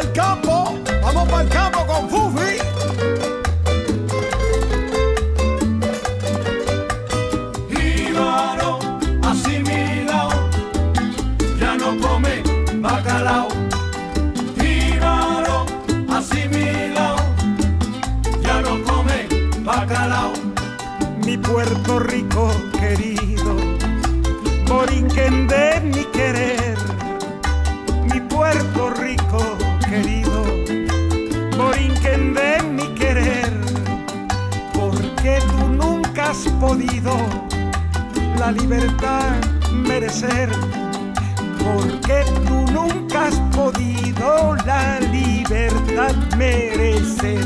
pa'l campo, vamos pa'l campo con Fufi. Jíbaro asimilao, ya no come bacalao. Jíbaro asimilao, ya no come bacalao. Mi Puerto Rico querido, Borinquen de mi querer. Mi Puerto Rico querido, Borinquen de mi querer. Porque tú nunca has podido la libertad merecer. Porque tú nunca has podido la libertad merecer.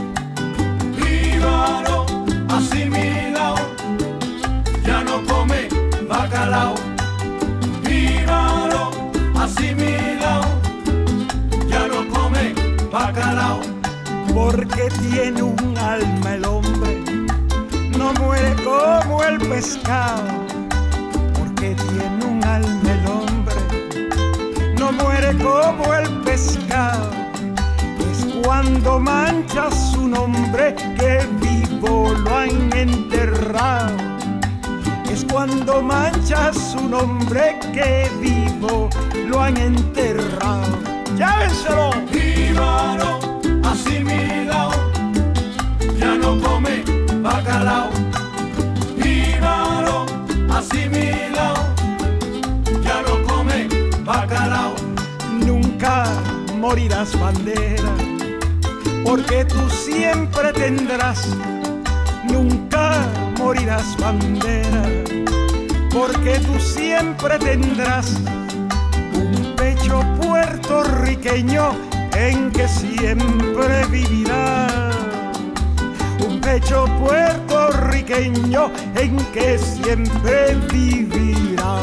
Jíbaro asimilao, ya no come bacalao. Jíbaro asimilao, ya no come bacalao. Porque tiene un alma el hombre, no muere como el pescado. Porque tiene un alma el hombre, no muere como el pescado. Es cuando mancha su nombre que vivo lo han enterrado. Es cuando mancha su nombre que vivo lo han enterrado. ¡Llévenselo! Jíbaro asimilao, ya no come bacalao. Jíbaro asimilao, ya no come bacalao. Nunca morirás bandera, porque tú siempre tendrás. Nunca morirás bandera, porque tú siempre tendrás un pecho puertorriqueño en que siempre vivirá. Un pecho puertorriqueño en que siempre vivirá.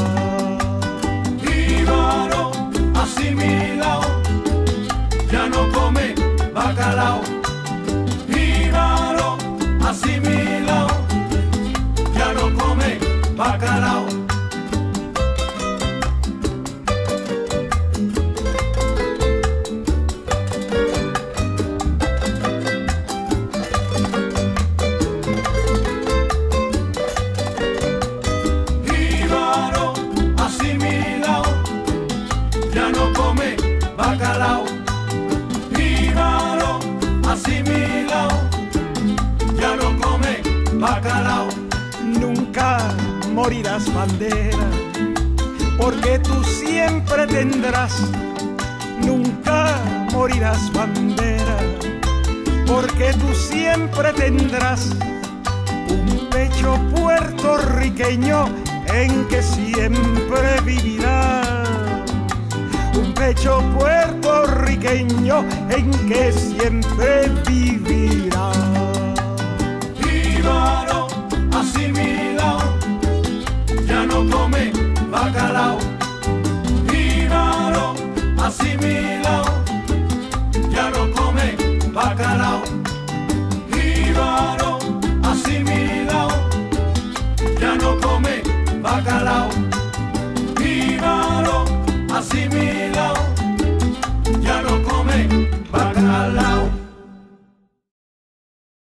Jíbaro asimilao, ya no come bacalao. Jíbaro asimilao, ya no come bacalao. Jíbaro asimilao, ya no come bacalao. Jíbaro asimilao, ya no come bacalao. Nunca morirás bandera, porque tú siempre tendrás. Nunca morirás bandera, porque tú siempre tendrás un pecho puertorriqueño en que siempre vivirá. Un pecho puertorriqueño en que siempre vivirá.